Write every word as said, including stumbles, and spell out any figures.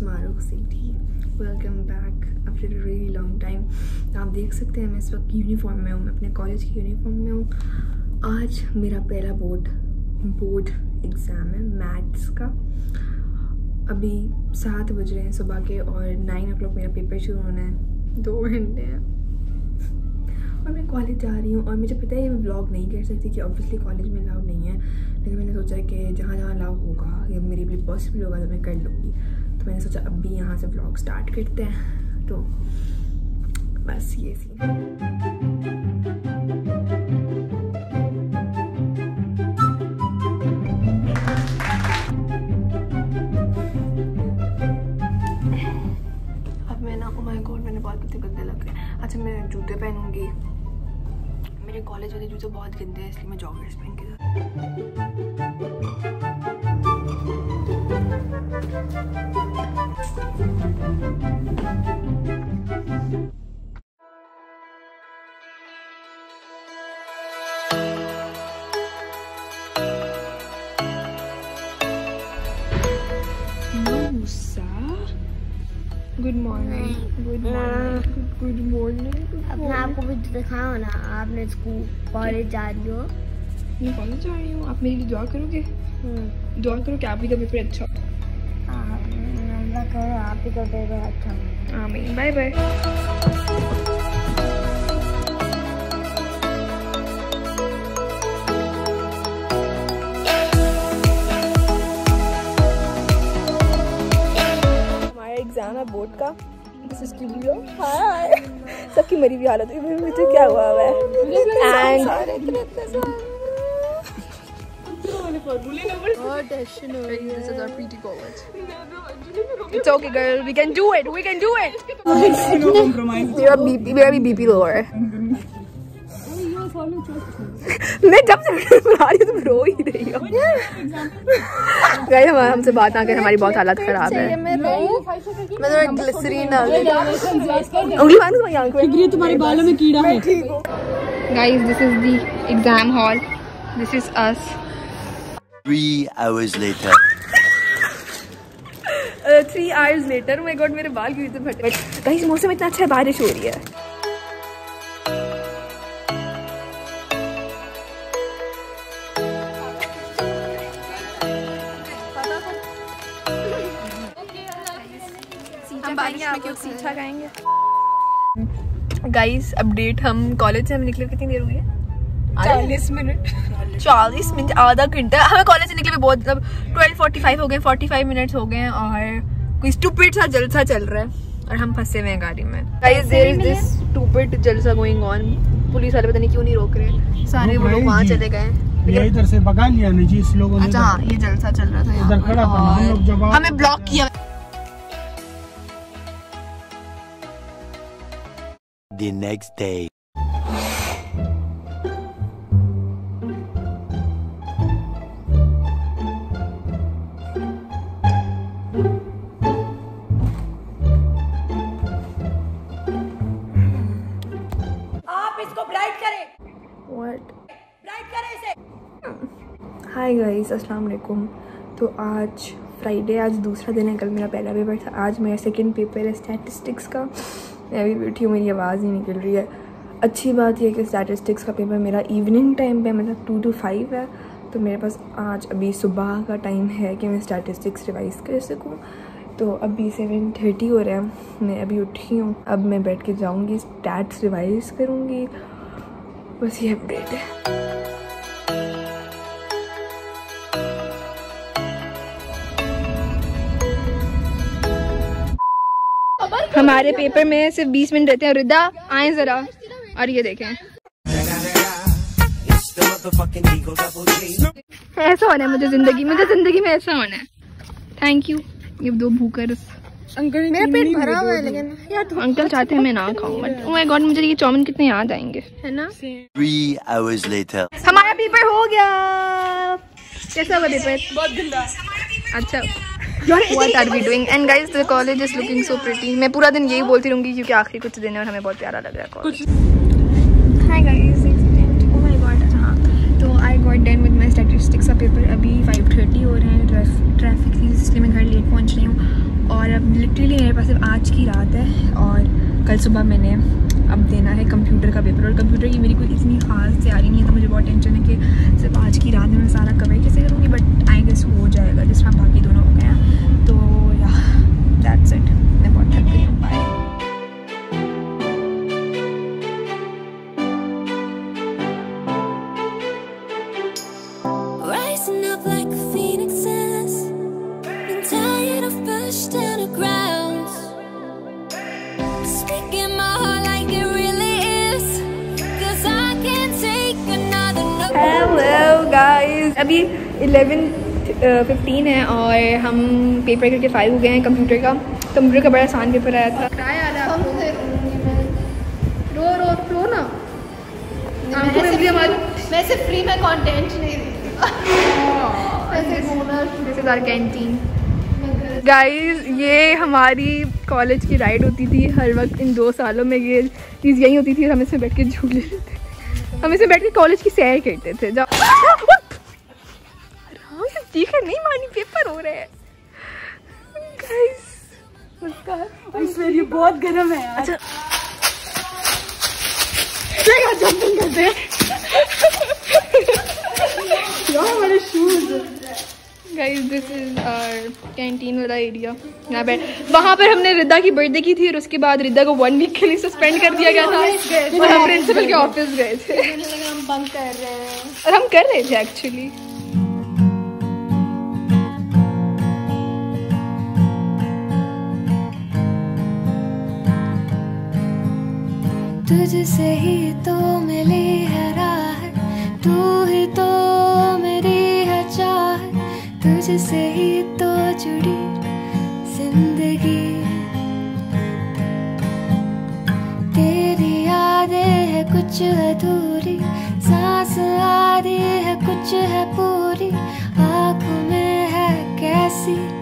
Mahrukh city, welcome back after a really long time. आप देख सकते हैं मैं इस वक्त यूनिफॉर्म में हूँ, मैं अपने कॉलेज की यूनिफॉर्म में हूँ। आज मेरा पहला बोर्ड बोर्ड एग्ज़ाम है मैथ्स का। अभी सात बज रहे हैं सुबह के और नाइन ओ क्लॉक मेरा पेपर शुरू होना है, दो घंटे हैं और मैं कॉलेज जा रही हूँ। और मुझे पता है ये मैं व्लॉग नहीं कर सकती कि ऑब्वियसली कॉलेज में अलाउड नहीं है, लेकिन मैंने सोचा कि जहाँ जहाँ अलाउ होगा या मेरे लिए पॉसिबल होगा तो मैं कर लूँगी। तो मैंने सोचा अब भी यहाँ से व्लॉग स्टार्ट करते हैं। तो बस ये सीन। अब मैं ना ओ माय गॉड मैंने बहुत कितने गंदे लग गए। अच्छा मैं जूते पहनूंगी, मेरे कॉलेज वाले जूते बहुत गंदे हैं इसलिए मैं जॉगर्स पहन के good morning good morning good morning. अपने आपको भी तो दिखाओ ना, आपने स्कूल कॉलेज जा रही हो। मैं कॉलेज जा रही हूँ, आप मेरे लिए दुआ करोगे? दुआ करो कि आप भी का पेपर अच्छा हो। अल्लाह करे आप ही का पेपर अच्छा हो। आमीन। Bye bye. एग्जाम है बोर्ड का, दिस इज वीडियो। हाय सबकी मरी हुई हालत है, मुझे क्या हुआ है and it's okay girl, we can do it, we can do it. मेरा बीपी मेरा भी बीपी लोअर है। मैं जब से बना रही हूँ तुम रो ही रही हो। गाइस हमारा हमसे बात ना कर, हमारी बहुत हालत खराब है। मैं तो ग्लिसरीन डाल दी, उंगली मार तुम्हारी आंख में, तुम्हारे बालों में कीड़ा है। Guys this is the exam hall, this is us. Three hours later. Three hours later. My god मेरे बाल क्यों इतने फटे। गाइस मौसम इतना अच्छा है, बारिश हो रही है। हम बारिश में क्यों सीधा खाएंगे। गाइस अपडेट, हम कॉलेज से हम निकले कितनी देर हुई है? चालीस मिनट चालीस मिनट आधा घंटा। हमें कॉलेज से निकले भी बहुत, मतलब ट्वेल्व फोर्टी फाइव हो गए, फोर्टी फाइव मिनट्स हो गए और कोई स्टूपिड सा जलसा चल रहा है और हम फंसे हुए हैं गाड़ी में। Guys there is this stupid जलसा गोइंग ऑन। पुलिस वाले पता नहीं क्यों नहीं रोक रहे, सारे वो लोग वहाँ चले गए। ये इधर से भगा लिया ना जी इस लोगों ने। अच्छा हाँ ये जलसा चल रहा था इधर खड़ा था, हम लोग जब हमें ब्लॉक किया। The next day. आप इसको ब्राइट करें। What? ब्राइट करें इसे। हाय गाइस अस्सलाम वालेकुम। तो आज फ्राइडे, आज दूसरा दिन है, कल मेरा पहला पेपर था, आज मेरा सेकंड पेपर है स्टैटिस्टिक्स का। मैं अभी बैठी हूँ, मेरी आवाज़ ही निकल रही है। अच्छी बात यह है कि स्टैटिस्टिक्स का पेपर मेरा इवनिंग टाइम पे, मतलब टू टू फाइव है, तो मेरे पास आज अभी सुबह का टाइम है कि मैं स्टैटिस्टिक्स रिवाइज़ कर सकूँ। तो अभी सेवन थर्टी हो रहा है, मैं अभी उठी हूँ, अब मैं बैठ के जाऊँगी स्टैट्स रिवाइज़ करूँगी। बस ये अपडेट है। हमारे पेपर में सिर्फ बीस मिनट रहते हैं। रिदा आए जरा, और ये देखें ऐसा होना है मुझे जिंदगी मुझे जिंदगी में ऐसा होना है। Thank you. ये दो भूकर अंकल, मेरा पेट भरा हुआ है लेकिन यार तो अंकल चाहते हैं मैं ना खाऊं, बट ओह माय गॉड मुझे ये चाउमीन कितने याद आएंगे, है ना। Three hours later. हमारा पेपर हो गया। कैसा हुआ पेपर? बहुत गंदा। अच्छा What are we doing? And guys, the college is looking so pretty. मैं पूरा दिन यही बोलती रहूँगी क्योंकि आखिरी कुछ दिन है और हमें बहुत प्यारा लग रहा है college. Hi guys, oh my god, हाँ तो I got done with my statistics का पेपर। अभी फाइव थर्टी हो रहे हैं, ट्रैफिक थी इसलिए मैं घर लेट पहुँच रही हूँ और अब लिटरली मेरे पास सिर्फ आज की रात है और कल सुबह मैंने अब देना है कंप्यूटर का पेपर। और कंप्यूटर की मेरी कोई इतनी खास तैयारी नहीं है, तो मुझे बहुत टेंशन है कि सिर्फ आज की रात में मैं सारा कवर कैसे करूँगी, बट आई गेस हो जाएगा जिस तरह बाकी दोनों हो गए हैं। तो या दैट्स इट, मैं बहुत थक गई हूँ। बाय। हेलो गाइस, अभी इलेवन फिफ्टीन है और हम पेपर करके फाइल हो गए हैं कंप्यूटर का। कंप्यूटर का बड़ा आसान पेपर आया था। रो रो रो ना, मैं सिर्फ फ्री में कंटेंट नहीं this is our canteen. Guys, ये हमारी कॉलेज की राइड होती थी हर वक्त। इन दो सालों में ये चीज़ यही होती थी, हम इसमें बैठ के झूले लेते थे, हम इसमें बैठ के कॉलेज की सैर करते थे। जाओ ठीक है, नहीं मानी, पेपर हो रहे हैं गाइस। ये बहुत गर्म है यार। अच्छा जंपिंग करते हैं हमारे shoes. Guys, this is our canteen वाला एरिया। यहाँ पे वहाँ पर हमने रिद्दा की बर्थडे की थी और उसके बाद रिद्दा को वन वीक के लिए सस्पेंड कर दिया गया था और हम प्रिंसिपल के ऑफिस गए थे। हम बंक कर रहे हैं और हम कर रहे थे एक्चुअली। तुझसे ही तो मिली है राहत, तू ही तो मेरी है चाहत, तुझसे ही तो जुड़ी जिंदगी। तेरी यादें है कुछ अधूरी, सांस आधी है कुछ है पूरी, आँखों में है कैसी